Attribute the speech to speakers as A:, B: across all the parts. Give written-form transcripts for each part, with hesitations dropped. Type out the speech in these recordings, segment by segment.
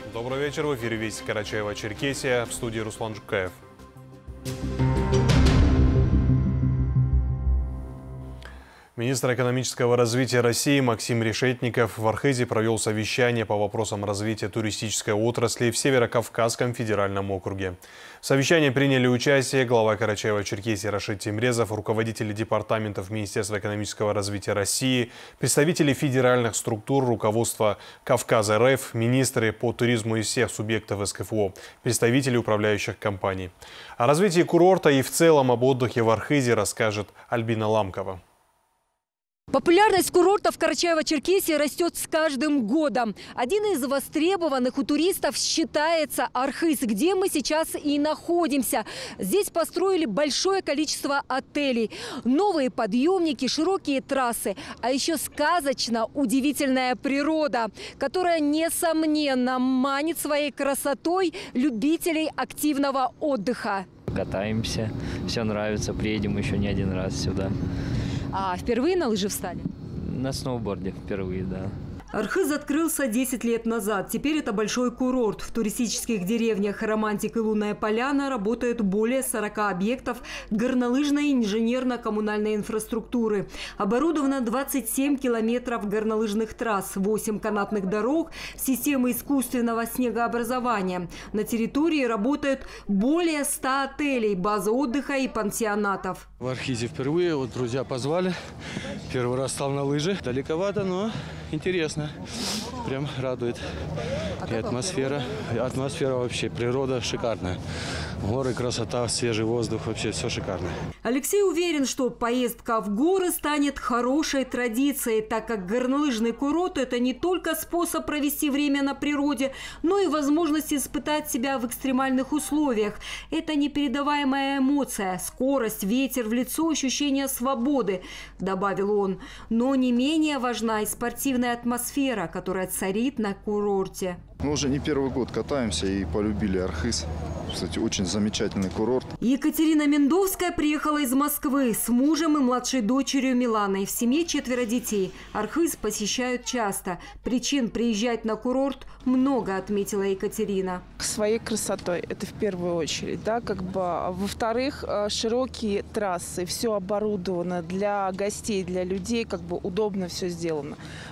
A: Добрый вечер. В эфире «Вести Карачаево-Черкесия», в студии Руслан Жукаев. Министр экономического развития России Максим Решетников в Архизе провел совещание по вопросам развития туристической отрасли в Северокавказском федеральном округе. В совещании приняли участие глава Карачаево-Черкесии Рашид Темрезов, руководители департаментов Министерства экономического развития России, представители федеральных структур, руководство Кавказа РФ, министры по туризму из всех субъектов СКФО, представители управляющих компаний. О развитии курорта и в целом об отдыхе в Архизе расскажет Альбина Ламкова.
B: Популярность курортов в Карачаево-Черкесии растет с каждым годом. Один из востребованных у туристов считается Архиз, где мы сейчас и находимся. Здесь построили большое количество отелей, новые подъемники, широкие трассы, а еще сказочно удивительная природа, которая, несомненно, манит своей красотой любителей активного отдыха.
C: Катаемся, все нравится, приедем еще не один раз сюда.
B: А впервые на лыжи встали?
C: На сноуборде впервые, да.
B: Архиз открылся 10 лет назад. Теперь это большой курорт. В туристических деревнях «Романтик» и «Лунная поляна» работают более 40 объектов горнолыжной и инженерно-коммунальной инфраструктуры. Оборудовано 27 километров горнолыжных трасс, 8 канатных дорог, системы искусственного снегообразования. На территории работают более 100 отелей, базы отдыха и пансионатов.
D: В Архизе впервые, вот друзья позвали. Первый раз стал на лыжи. Далековато, но интересно. Прям радует. И атмосфера вообще, природа шикарная. Горы, красота, свежий воздух, вообще все шикарно.
B: Алексей уверен, что поездка в горы станет хорошей традицией, так как горнолыжный курорт – это не только способ провести время на природе, но и возможность испытать себя в экстремальных условиях. Это непередаваемая эмоция, скорость, ветер в лицо, ощущение свободы, добавил он. Но не менее важна и спортивная атмосфера, которая царит на курорте.
E: Мы уже не первый год катаемся и полюбили Архиз. Кстати, очень замечательный курорт.
B: Екатерина Мендовская приехала из Москвы с мужем и младшей дочерью Миланой. В семье 4 детей. Архиз посещают часто. Причин приезжать на курорт много, отметила Екатерина.
F: Своей красотой, это в первую очередь. Да, во-вторых, широкие трассы, все оборудовано для гостей, для людей, удобно все сделано.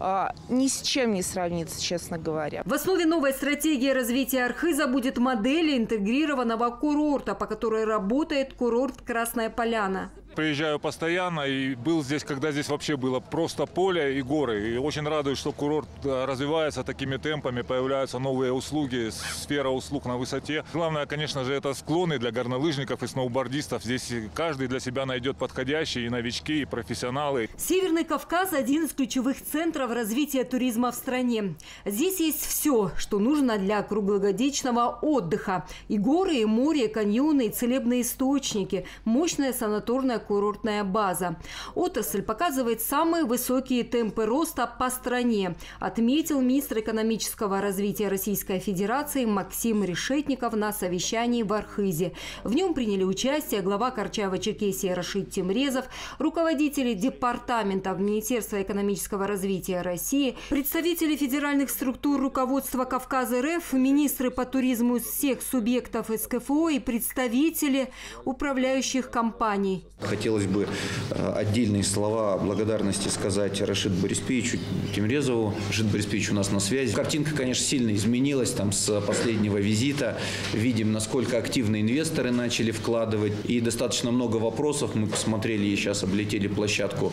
F: Ни с чем не сравнится, честно говоря.
B: В основе новой стратегии развития Архиза будет модель интегрированного курорта, по которой работает курорт Красная Поляна.
G: Приезжаю постоянно и был здесь, когда здесь вообще было просто поле и горы. И очень радует, что курорт развивается такими темпами, появляются новые услуги, сфера услуг на высоте. Главное, конечно же, это склоны для горнолыжников и сноубордистов. Здесь каждый для себя найдет подходящие, и новички, и профессионалы.
B: Северный Кавказ – один из ключевых центров развития туризма в стране. Здесь есть все, что нужно для круглогодичного отдыха. И горы, и море, и каньоны, и целебные источники, мощная санаторная курортная база. Отрасль показывает самые высокие темпы роста по стране, отметил министр экономического развития Российской Федерации Максим Решетников на совещании в Архизе. В нем приняли участие глава Карачаево-Черкесии Рашид Темрезов, руководители департаментов Министерства экономического развития России, представители федеральных структур руководства Кавказа РФ, министры по туризму из всех субъектов СКФО и представители управляющих компаний.
H: Хотелось бы отдельные слова благодарности сказать Рашиду Бориспеевичу Темрезову. Рашид Бориспеевич у нас на связи. Картинка, конечно, сильно изменилась с последнего визита. Видим, насколько активно инвесторы начали вкладывать. И достаточно много вопросов. Мы посмотрели и сейчас облетели площадку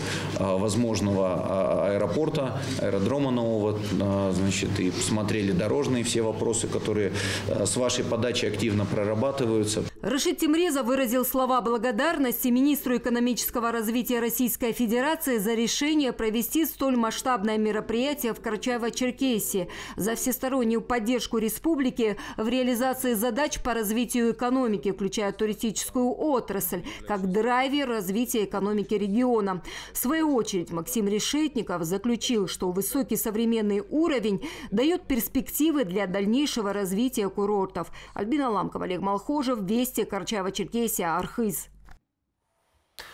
H: возможного аэропорта, аэродрома нового. И посмотрели дорожные все вопросы, которые с вашей подачи активно прорабатываются.
B: Рашид Темрезов выразил слова благодарности министру экономического развития Российской Федерации за решение провести столь масштабное мероприятие в Карачаево-Черкесии, за всестороннюю поддержку республики в реализации задач по развитию экономики, включая туристическую отрасль, как драйвер развития экономики региона. В свою очередь Максим Решетников заключил, что высокий современный уровень дает перспективы для дальнейшего развития курортов. Альбина Ламкова, Олег Малхожев, Вести, Карачаево-Черкесия, Архиз.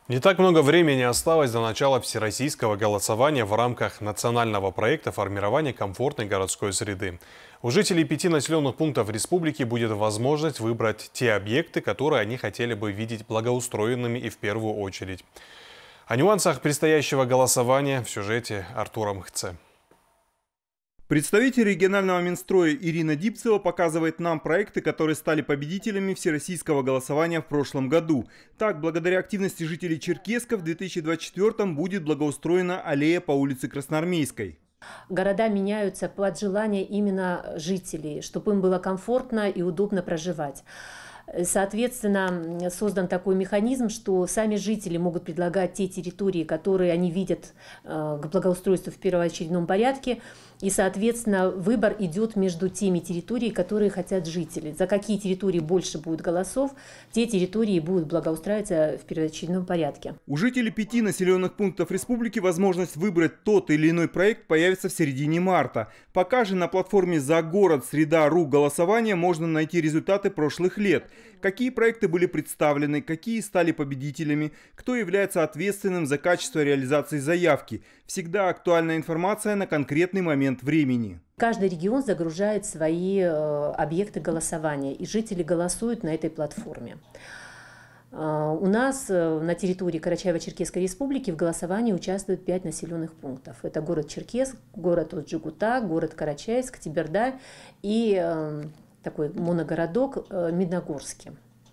A: Не так много времени осталось до начала всероссийского голосования в рамках национального проекта формирования комфортной городской среды. У жителей 5 населенных пунктов республики будет возможность выбрать те объекты, которые они хотели бы видеть благоустроенными и в первую очередь. О нюансах предстоящего голосования в сюжете Артура Мхце.
I: Представитель регионального Минстроя Ирина Дипцева показывает нам проекты, которые стали победителями всероссийского голосования в прошлом году. Так, благодаря активности жителей Черкеска в 2024 будет благоустроена аллея по улице Красноармейской.
J: Города меняются под желание именно жителей, чтобы им было комфортно и удобно проживать. Соответственно, создан такой механизм, что сами жители могут предлагать те территории, которые они видят к благоустройству в первоочередном порядке. И, соответственно, выбор идет между теми территориями, которые хотят жители. За какие территории больше будет голосов, те территории будут благоустраиваться в первоочередном порядке.
I: У жителей 5 населенных пунктов республики возможность выбрать тот или иной проект появится в середине марта. Пока же на платформе «За город. Среда.ру» голосования можно найти результаты прошлых лет. Какие проекты были представлены, какие стали победителями, кто является ответственным за качество реализации заявки. Всегда актуальная информация на конкретный момент времени.
J: Каждый регион загружает свои объекты голосования, и жители голосуют на этой платформе. У нас на территории Карачаево-Черкесской республики в голосовании участвуют 5 населенных пунктов. Это город Черкесск, город Оджигута, город Карачаевск, Теберда и такой моногородок Медногорский.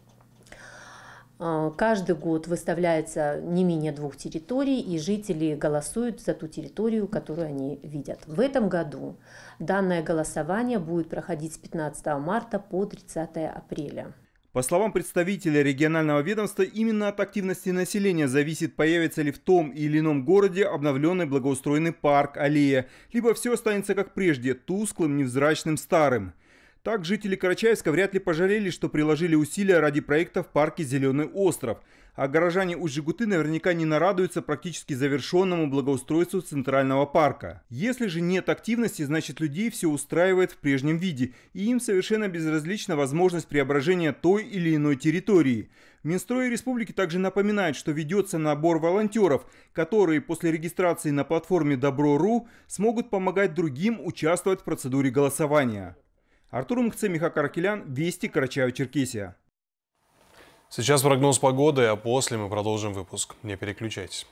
J: Каждый год выставляется не менее 2 территорий, и жители голосуют за ту территорию, которую они видят. В этом году данное голосование будет проходить с 15 марта по 30 апреля.
I: По словам представителя регионального ведомства, именно от активности населения зависит, появится ли в том или ином городе обновленный благоустроенный парк, аллея, либо все останется как прежде, тусклым, невзрачным, старым. Так, жители Карачаевска вряд ли пожалели, что приложили усилия ради проекта в парке «Зеленый остров». А горожане Уджигуты наверняка не нарадуются практически завершенному благоустройству центрального парка. Если же нет активности, значит людей все устраивает в прежнем виде, и им совершенно безразлична возможность преображения той или иной территории. В Минстрое республики также напоминает, что ведется набор волонтеров, которые после регистрации на платформе Добро.ру смогут помогать другим участвовать в процедуре голосования. Артур Мхце, Михаил Каракелян, Вести, Карачаево-Черкесия.
A: Сейчас прогноз погоды, а после мы продолжим выпуск. Не переключайтесь.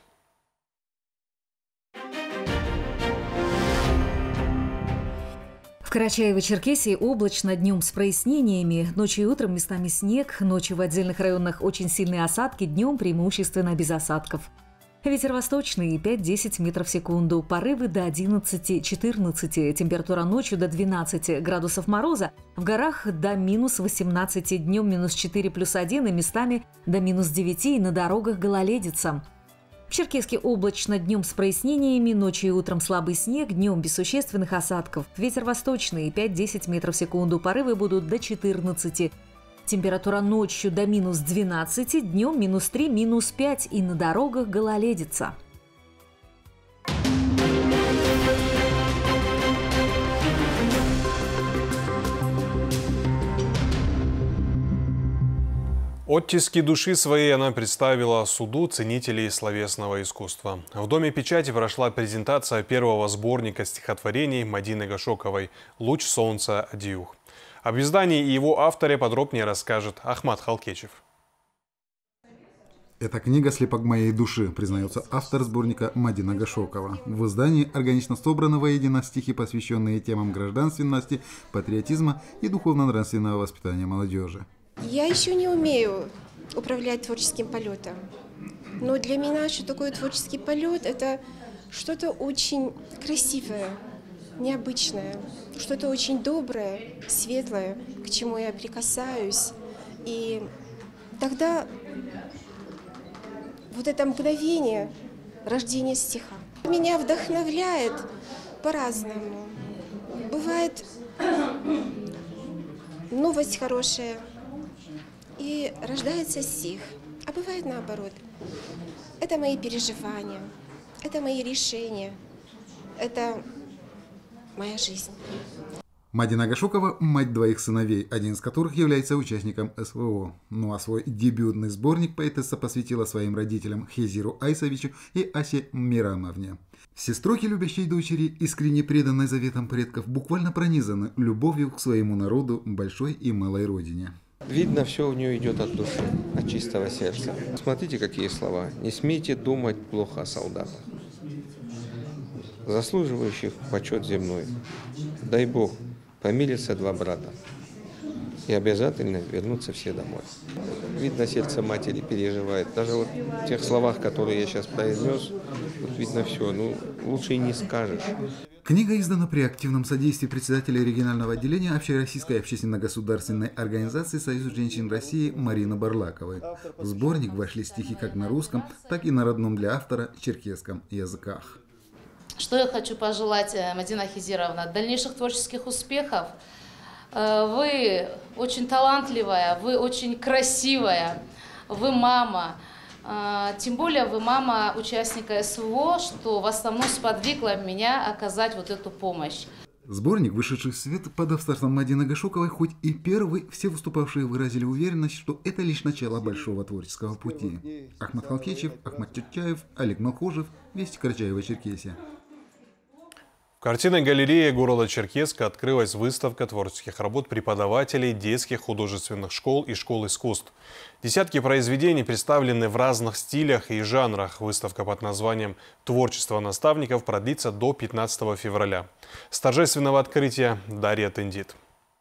K: В Карачаево-Черкесии облачно, днем с прояснениями, ночью и утром местами снег, ночью в отдельных районах очень сильные осадки, днем преимущественно без осадков. Ветер восточный 5-10 метров в секунду, порывы до 11-14, температура ночью до 12 градусов мороза, в горах до минус 18, днем минус 4 плюс 1 и местами до минус 9, и на дорогах гололедица. В Черкесске облачно, днем с прояснениями, ночью и утром слабый снег, днем без существенных осадков, ветер восточный 5-10 метров в секунду, порывы будут до 14. Температура ночью до минус 12, днем минус 3, минус 5 и на дорогах гололедица.
A: Оттиски души своей она представила суду ценителей словесного искусства. В Доме печати прошла презентация первого сборника стихотворений Мадины Гашоковой «Луч солнца Адиюх». Об издании и его авторе подробнее расскажет Ахмат Халкечев.
L: Эта книга «Слепок моей души», признается автор сборника Мадина Гашокова. В издании органично собраны воедино стихи, посвященные темам гражданственности, патриотизма и духовно-нравственного воспитания молодежи.
M: Я еще не умею управлять творческим полетом. Но для меня, что такое творческий полет, это что-то очень красивое, необычное, что-то очень доброе, светлое, к чему я прикасаюсь. И тогда вот это мгновение рождения стиха меня вдохновляет по-разному. Бывает новость хорошая, и рождается стих, а бывает наоборот. Это мои переживания, это мои решения, это моя жизнь.
L: Мадина Гашокова – мать двоих сыновей, один из которых является участником СВО. Ну а свой дебютный сборник поэтесса посвятила своим родителям Хезиру Айсовичу и Асе Мирамовне. Сестроки любящей дочери, искренне преданной заветам предков, буквально пронизаны любовью к своему народу, большой и малой родине.
N: Видно, все у нее идет от души, от чистого сердца. Смотрите, какие слова. Не смейте думать плохо о солдатах, заслуживающих почет земной. Дай Бог, помирятся два брата и обязательно вернутся все домой. Видно, сердце матери переживает. Даже вот в тех словах, которые я сейчас произнес, вот видно все, лучше и не скажешь.
L: Книга издана при активном содействии председателя регионального отделения Общероссийской общественно-государственной организации «Союз женщин России» Марины Барлаковой. В сборник вошли стихи как на русском, так и на родном для автора черкесском языках.
O: Что я хочу пожелать, Мадина Хизировна, дальнейших творческих успехов. Вы очень талантливая, вы очень красивая, вы мама. Тем более вы мама участника СВО, что в основном сподвигло меня оказать вот эту помощь.
L: Сборник, вышедший в свет под авторством Мадины Гашоковой, хоть и первый, все выступавшие выразили уверенность, что это лишь начало большого творческого пути. Ахмат Халкечев, Ахмат Чутчаев, Олег Малхожев, Вести Карачаево-Черкесия.
A: В картинной галерее города Черкесска открылась выставка творческих работ преподавателей детских художественных школ и школ искусств. Десятки произведений представлены в разных стилях и жанрах. Выставка под названием «Творчество наставников» продлится до 15 февраля. С торжественного открытия Дарья Тендит.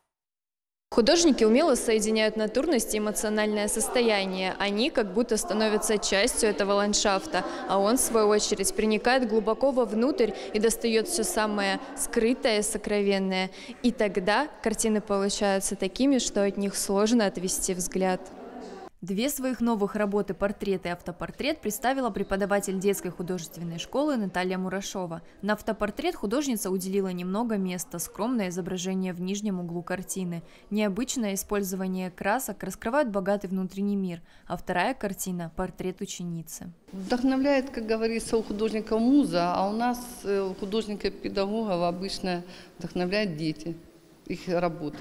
P: Художники умело соединяют натурность и эмоциональное состояние. Они как будто становятся частью этого ландшафта, а он, в свою очередь, проникает глубоко вовнутрь и достает все самое скрытое и сокровенное. И тогда картины получаются такими, что от них сложно отвести взгляд. Две своих новых работы «Портрет» и «Автопортрет» представила преподаватель детской художественной школы Наталья Мурашова. На «Автопортрет» художница уделила немного места, скромное изображение в нижнем углу картины. Необычное использование красок раскрывает богатый внутренний мир, а вторая картина – «Портрет ученицы».
Q: Вдохновляет, как говорится, у художника муза, а у нас, у художника-педагогов, обычно вдохновляют дети, их работа.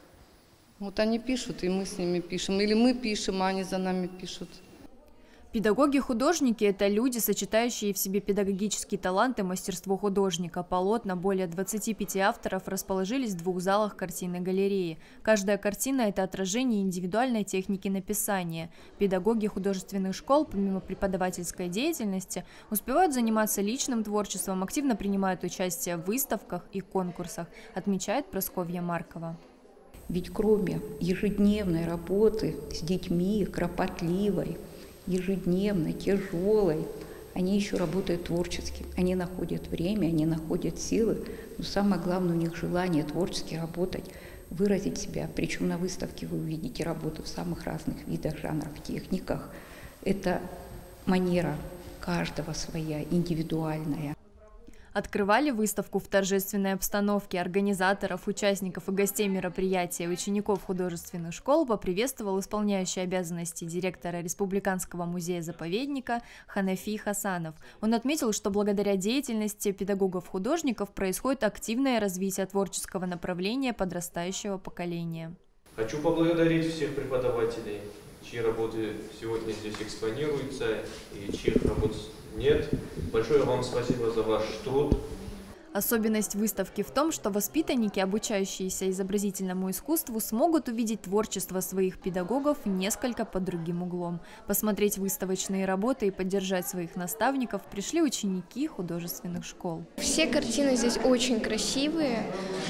Q: Вот они пишут, и мы с ними пишем. Или мы пишем, а они за нами пишут.
P: Педагоги-художники – это люди, сочетающие в себе педагогический талант и мастерство художника. Полотна более 25 авторов расположились в двух залах картинной галереи. Каждая картина – это отражение индивидуальной техники написания. Педагоги художественных школ, помимо преподавательской деятельности, успевают заниматься личным творчеством, активно принимают участие в выставках и конкурсах, отмечает Прасковья Маркова.
R: Ведь кроме ежедневной работы с детьми, кропотливой, ежедневной, тяжелой, они еще работают творчески. Они находят время, они находят силы, но самое главное у них желание творчески работать, выразить себя. Причем на выставке вы увидите работу в самых разных видах, жанрах, техниках. Это манера каждого своя, индивидуальная.
P: Открывали выставку в торжественной обстановке. Организаторов, участников и гостей мероприятия, учеников художественных школ поприветствовал исполняющий обязанности директора Республиканского музея-заповедника Ханафи Хасанов. Он отметил, что благодаря деятельности педагогов-художников происходит активное развитие творческого направления подрастающего поколения.
S: Хочу поблагодарить всех преподавателей, чьи работы сегодня здесь экспонируются и чьих работ нет. Большое вам спасибо за ваш труд.
P: Особенность выставки в том, что воспитанники, обучающиеся изобразительному искусству, смогут увидеть творчество своих педагогов несколько под другим углом. Посмотреть выставочные работы и поддержать своих наставников пришли ученики художественных школ.
T: Все картины здесь очень красивые.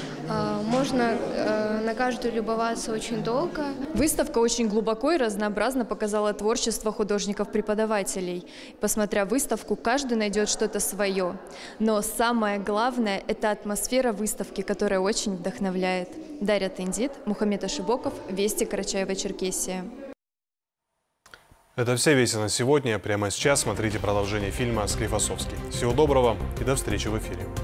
T: Можно на каждую любоваться очень долго.
P: Выставка очень глубоко и разнообразно показала творчество художников-преподавателей. Посмотря выставку, каждый найдет что-то свое. Но самое главное – это атмосфера выставки, которая очень вдохновляет. Дарья Тендит, Мухаммед Ашибоков, Вести Карачаево-Черкесия.
A: Это все вести на сегодня. Прямо сейчас смотрите продолжение фильма «Склифосовский». Всего доброго и до встречи в эфире.